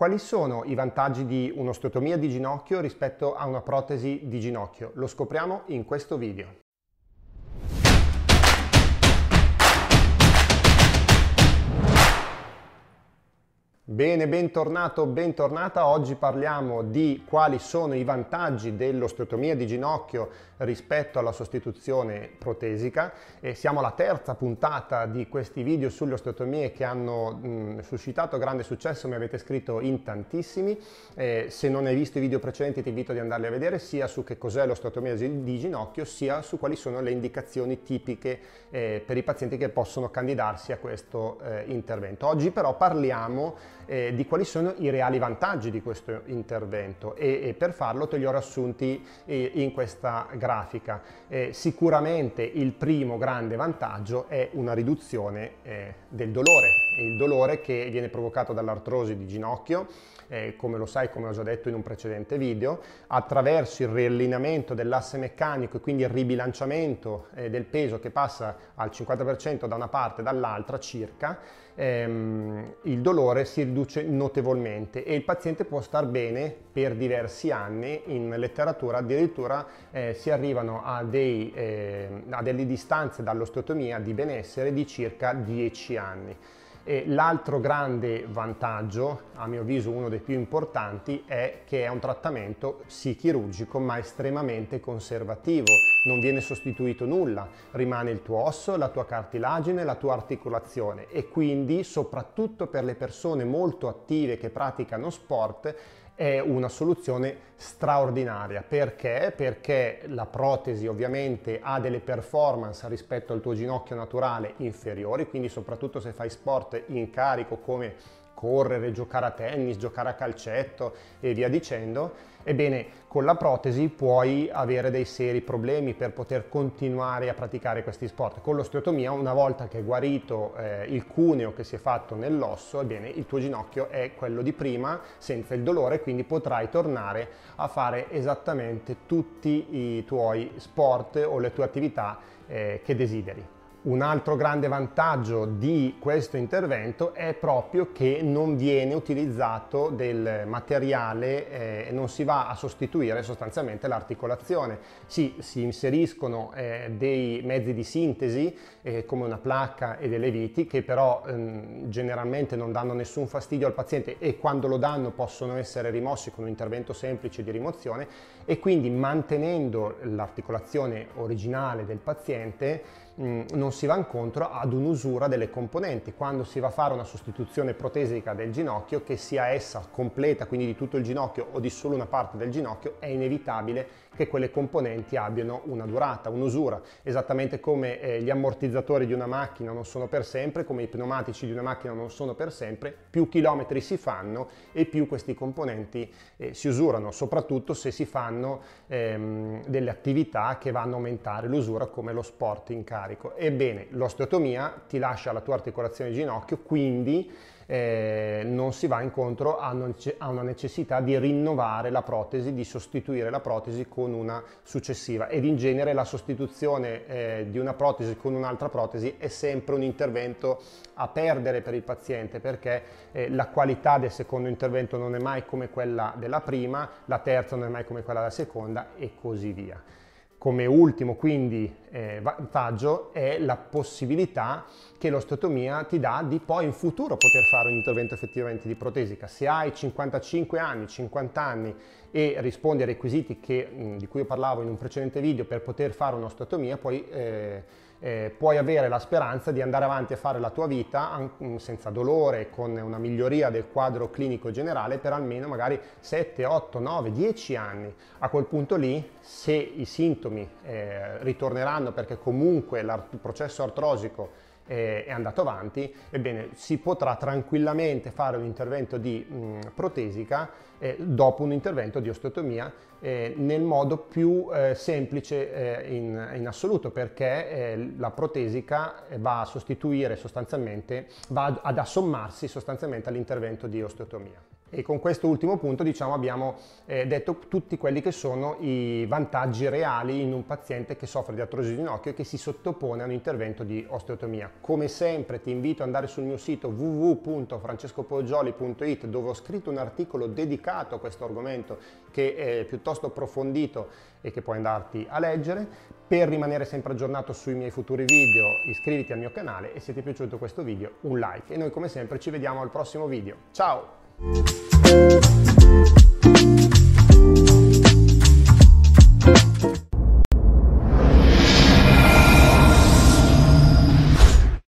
Quali sono i vantaggi di un'osteotomia di ginocchio rispetto a una protesi di ginocchio? Lo scopriamo in questo video. Bene, bentornato, bentornata. Oggi parliamo di quali sono i vantaggi dell'osteotomia di ginocchio rispetto alla sostituzione protesica. Siamo alla terza puntata di questi video sulle osteotomie che hanno suscitato grande successo, mi avete scritto in tantissimi. Se non hai visto i video precedenti ti invito ad andarli a vedere, sia su che cos'è l'osteotomia di ginocchio, sia su quali sono le indicazioni tipiche per i pazienti che possono candidarsi a questo intervento. Oggi però parliamo di quali sono i reali vantaggi di questo intervento e per farlo te li ho riassunti in questa grafica. Sicuramente il primo grande vantaggio è una riduzione del dolore, il dolore che viene provocato dall'artrosi di ginocchio, come lo sai, come ho già detto in un precedente video, attraverso il riallineamento dell'asse meccanico e quindi il ribilanciamento del peso che passa al 50% da una parte e dall'altra circa, il dolore si riduce notevolmente e il paziente può star bene per diversi anni. In letteratura addirittura si arrivano a delle distanze dall'osteotomia di benessere di circa 10 anni. L'altro grande vantaggio, a mio avviso uno dei più importanti, è che è un trattamento sì chirurgico ma estremamente conservativo, non viene sostituito nulla, rimane il tuo osso, la tua cartilagine, la tua articolazione e quindi soprattutto per le persone molto attive che praticano sport è una soluzione straordinaria. Perché? Perché la protesi ovviamente ha delle performance rispetto al tuo ginocchio naturale inferiori, quindi soprattutto se fai sport in carico come correre, giocare a tennis, giocare a calcetto e via dicendo, ebbene con la protesi puoi avere dei seri problemi per poter continuare a praticare questi sport. Con l'osteotomia, una volta che è guarito il cuneo che si è fatto nell'osso, ebbene il tuo ginocchio è quello di prima senza il dolore, quindi potrai tornare a fare esattamente tutti i tuoi sport o le tue attività che desideri. Un altro grande vantaggio di questo intervento è proprio che non viene utilizzato del materiale e non si va a sostituire sostanzialmente l'articolazione. Sì, si inseriscono dei mezzi di sintesi come una placca e delle viti che però generalmente non danno nessun fastidio al paziente e quando lo danno possono essere rimossi con un intervento semplice di rimozione e quindi mantenendo l'articolazione originale del paziente non si va incontro ad un'usura delle componenti. Quando si va a fare una sostituzione protesica del ginocchio, che sia essa completa, quindi di tutto il ginocchio o di solo una parte del ginocchio, è inevitabile che quelle componenti abbiano una durata, un'usura, esattamente come gli ammortizzatori di una macchina non sono per sempre, come i pneumatici di una macchina non sono per sempre, più chilometri si fanno e più questi componenti si usurano, soprattutto se si fanno delle attività che vanno a aumentare l'usura come lo sport in carico. Ebbene, l'osteotomia ti lascia la tua articolazione di ginocchio, quindi non si va incontro a una necessità di rinnovare la protesi, di sostituire la protesi con una successiva ed in genere la sostituzione di una protesi con un'altra protesi è sempre un intervento a perdere per il paziente perché la qualità del secondo intervento non è mai come quella della prima, la terza non è mai come quella della seconda e così via. Come ultimo quindi vantaggio è la possibilità che l'osteotomia ti dà di poi in futuro poter fare un intervento effettivamente di protesica. Se hai 55 anni, 50 anni e rispondi ai requisiti di cui io parlavo in un precedente video per poter fare un'osteotomia, puoi avere la speranza di andare avanti a fare la tua vita senza dolore, con una miglioria del quadro clinico generale per almeno magari 7, 8, 9, 10 anni. A quel punto lì, se i sintomi ritorneranno perché comunque il processo artrosico è andato avanti, ebbene si potrà tranquillamente fare un intervento di protesica dopo un intervento di osteotomia nel modo più semplice in assoluto, perché la protesica va a sostituire sostanzialmente, va ad assommarsi sostanzialmente all'intervento di osteotomia. E con questo ultimo punto, diciamo, abbiamo detto tutti quelli che sono i vantaggi reali in un paziente che soffre di artrosi di ginocchio e che si sottopone a un intervento di osteotomia. Come sempre ti invito ad andare sul mio sito www.francescopoggioli.it, dove ho scritto un articolo dedicato a questo argomento che è piuttosto approfondito e che puoi andarti a leggere. Per rimanere sempre aggiornato sui miei futuri video, iscriviti al mio canale e se ti è piaciuto questo video un like. E noi come sempre ci vediamo al prossimo video. Ciao!